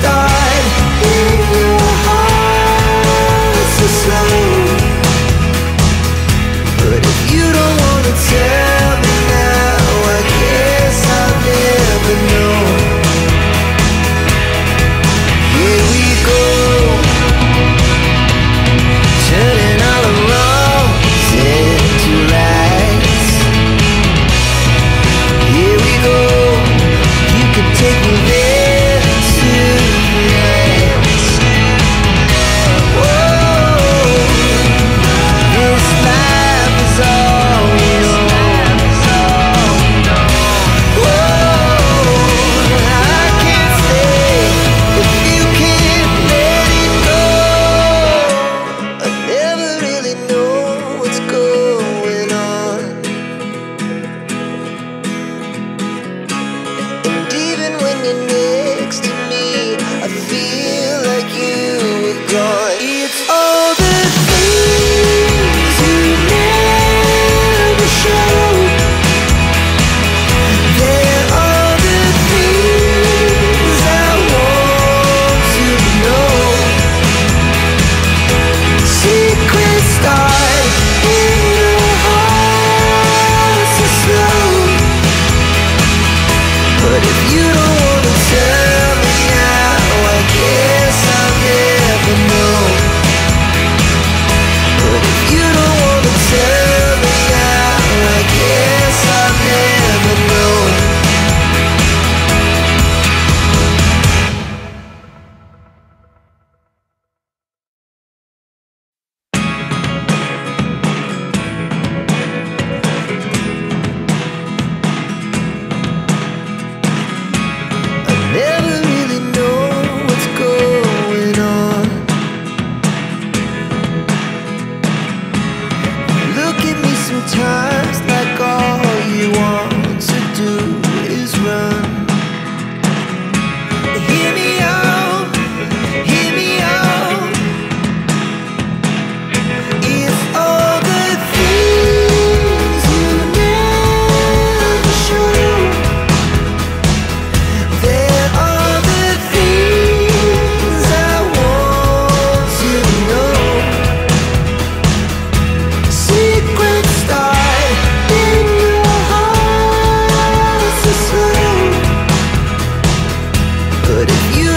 start in your heart so slow. But if you don't wanna tell me now, I guess I'll never know. Here we go, turning all the wrongs into rights. Here we go, you can take me there tonight. Whoa, this life is all we know. Whoa, I can't stay if you can't let it go. I never really know what's going on, and even when you're next to me, I feel like you were gone. It's all the things you never show. They're all the things I want to know. Secrets start in your heart so slow. But if you don't wanna tell me now, I guess I'll never know. But if you don't wanna tell me now, I guess I'll never know. I never really know what's going on. Look at me sometimes like all you want to do is run. Hear me out, hear me out. It's all the things you never show. There are the things I want to know. Secrets start in your heart so slow. But if you